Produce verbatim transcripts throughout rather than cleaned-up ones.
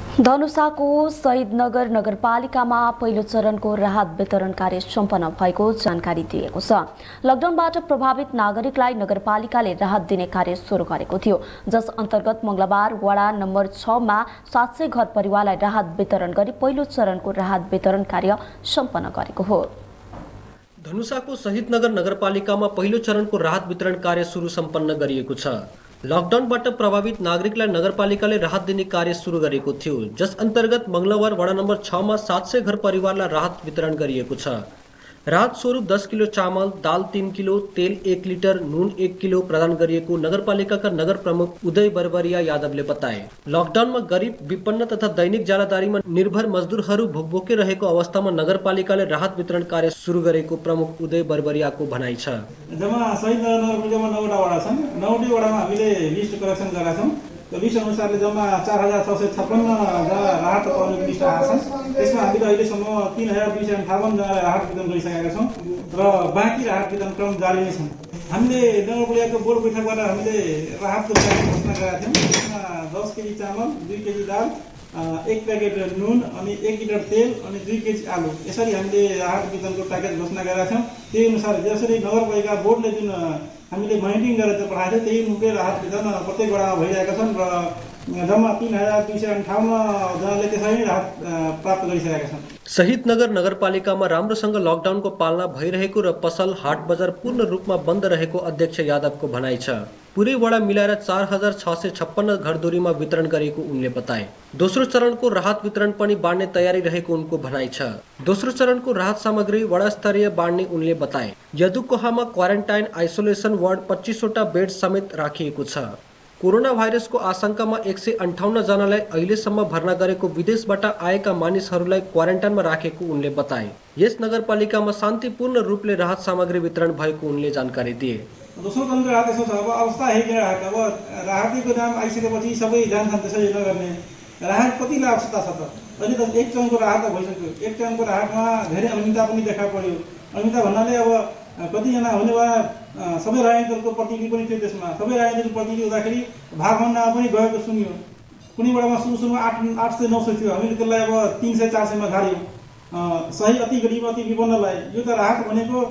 धनुषाको शहीदनगर नगरपालिकामा पहिलो चरणको राहत वितरण कार्य सम्पन्न भएको जानकारी दिएको छ। लकडाउनबाट प्रभावित नागरिकलाई नगरपालिकाले राहत दिने कार्य सुरु गरेको थियो, जस अन्तर्गत मंगलबार वडा नम्बर छ मा सात सय घर परिवारलाई राहत वितरण गरी पहिलो चरणको राहत वितरण कार्य सम्पन्न गरेको हो। धनुषाको शहीदनगर नगरपालिकामा पहिलो चरणको राहत वितरण कार्य सुरु सम्पन्न गरिएको छ। लकडाउनबाट प्रभावित नागरिकलाई नगरपालिकाले राहत दिने कार्य सुरु गरेको थियो, जस अन्तर्गत मंगलबार वडा नम्बर छ मा सात सय घर परिवारलाई राहत वितरण गरिएको छ। राहत स्वरूप दस किलो चामल, दाल तीन किलो, तेल एक लिटर, नुन एक किलो प्रदान गरिएको नगरपालिकाका नगर प्रमुख उदय बरबरिया यादवले बताए। लकडाउनमा गरीब, विपन्न तथा दैनिक जालादारीमा निर्भर मजदुरहरू भोकभोकै रहेको अवस्थामा नगरपालिकाले राहत वितरण कार्य सुरु गरेको प्रमुख उदय बरबरियाको भनाइ छ। जम्मा शहीद नगरपालिकामा नौवटा वडा छन्। नौवटै वडामा हामीले लिस्ट कलेक्सन गरेका छौँ। त्यो लिस्ट अनुसारले जम्मा चार हजार छ सय छप्पन्न जना राहत पाउनेको लिस्ट आएको छ। त्यसमा हामीले अहिलेसम्म तीन हजार दुई सय अन्ठाउन्न जनालाई राहत वितरण गरिसकेका छौँ र बाँकी राहत वितरण क्रम जारी नै छ। हामीले नगरपालिकाको बोर्ड बैठकबाट हामीले राहतको घोषणा गरेका थियौँ। त्यसमा दस केजी चामल, दुई केजी दाल, एक प्याकेट नुन अनि एक लिटर तेल अनि दुई केजी आलु, यसरी हामीले राहत वितरणको प्याकेज घोषणा गरेका छौँ। त्यही अनुसार जसरी नगरपालिका बोर्डले जुन हामीले मोनिटरिङ गरेर पठाएको थियो, त्यही रूपले राहत वितरण प्रत्येक वडामा भइरहेका छन् र जम्मा तीन हजार दुई सय अन्ठाउन्न जनाले त्यसरी नै राहत प्राप्त गरिसकेका छन्। शहीदनगर नगरपालिकामा राम्रोसँग लकडाउनको पालना भइरहेको र पसल हाट बजार पूर्ण रूपमा बन्द रहेको अध्यक्ष यादवको भनाइ छ। पुरै वडा मिलाएर चार हजार छ सय छप्पन्न घरधुरीमा वितरण गरेको उनले बताए। दोस्रो चरणको राहत वितरण पनि बाँड्ने तयारी रहेको उनको भनाइ छ। दोस्रो चरणको राहत सामग्री वडा स्तरीय बाँड्ने उनले बताए। यदुकोहामा क्वारेन्टाइन आइसोलेसन वार्ड पच्चीसवटा बेड समेत राखिएको छ। कोरोना भाइरसको आशंकामा एक सय अन्ठाउन्न जनालाई अहिलेसम्म भर्ना गरेको विदेशबाट आएका मानिसहरूलाई क्वारेन्टाइनमा राखेको उनले बताए। यस नगरपालिकामा शान्तिपूर्ण रूपले राहत सामग्री वितरण भएको उनले जानकारी दिए। दोस्रो चरणको राहत यसो छ, अब अवस्था हेरेर राहत अब राहतको नाम आइसकेपछि सबै जान्छन्, त्यसरी नगर्ने राहत कतिलाई आवश्यकता छ त? अहिले त एक चरणको राहत भइसक्यो। एक चरणको राहतमा धेरै अनियमितता पनि देखा पर्यो। अनियमितता भन्नाले अब कतिजना हुनेवाला सबै राजनीतिक दलको प्रतिनिधि पनि थियो। त्यसमा सबै राजनीतिक प्रतिनिधि हुँदाखेरि भागभण्डामा पनि गएको सुनियो। कुनै बेलामा सुरु सुरुमा आठ आठ सय नौ सय थियो, हामीले त्यसलाई अब तिन सय चार सयमा झार्यौँ। सही अति गरीब अति विपन्नलाई यो त राहत भनेको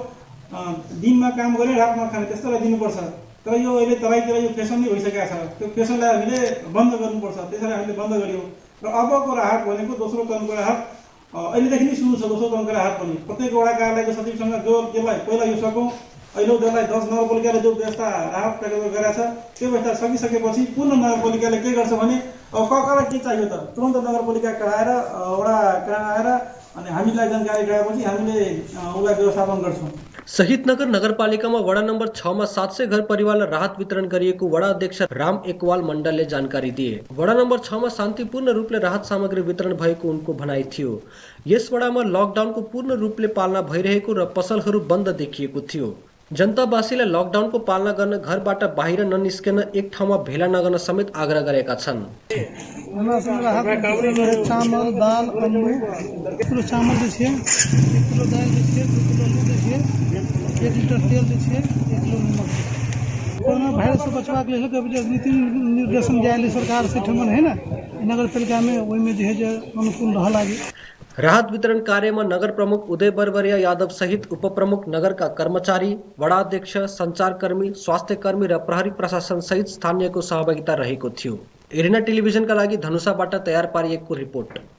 दिनमा काम गरेर रातमा खाने त्यस्तोलाई दिनुपर्छ। तर यो अहिले तराईतिर यो फेसन नै भइसकेको छ। त्यो फेसनलाई हामीले बन्द गर्नुपर्छ, त्यसैले हामीले बन्द गर्यौँ। र अबको राहत भनेको दोस्रो चरणको राहत अहिलेदेखि नै सुरु छ। दोस्रो चरणको राहत पनि प्रत्येक वडा कार्यालयको सचिवसँग जो त्यसलाई पहिला यो सकौँ अहिले त्यसलाई दस नगरपालिकाले जो व्यवस्था राहत प्याकेज गरेका छ, त्यो व्यवस्था सकिसकेपछि पूर्ण नगरपालिकाले के गर्छ भने अब ककालाई के चाहियो त तुरन्त नगरपालिका कराएर वडा कराएर अनि हामीलाई जानकारी गराएपछि हामीले उसलाई व्यवस्थापन गर्छौँ। शहीदनगर नगरपालिकामा वडा नम्बर छ मा सात सय घर परिवारलाई राहत वितरण गरिएको वडा अध्यक्ष राम एकवाल मण्डलले जानकारी दिए। वडा नम्बर छ मा शान्तिपूर्ण रूपले राहत सामग्री वितरण भएको उनको भनाइ थियो। यस वडामा लकडाउनको पूर्ण रूपले पालना भइरहेको र पसलहरू बन्द देखिएको थियो। जनतावासीलाई लकडाउनको पालना गर्न घरबाट बाहिर ननिस्कन एक ठाउँमा भेला नगर्न समेत आग्रह गरेका छन्। चामल, दाल, आलु, एक किलो चामल दै छियै, एक किलो दाल दै छियै, दू किलो आलू दै छियै, एक लिटर तेल दै छियै, एक किलो नमक। कोरोना भाइरस से बचवा के लिए नीति निर्देशन जारी सरकार से ठमन है ना नगरपालिका में वही में जो है अनुकूल रह लागे। राहत वितरण कार्यमा नगर प्रमुख उदय बरबरिया यादव सहित उपप्रमुख नगरका कर्मचारी, वडाध्यक्ष, सञ्चारकर्मी, स्वास्थ्यकर्मी र प्रहरी प्रशासन सहित स्थानीयको सहभागिता रहेको थियो। एरिना टेलिभिजनका लागि धनुषाबाट तयार पारिएको रिपोर्ट।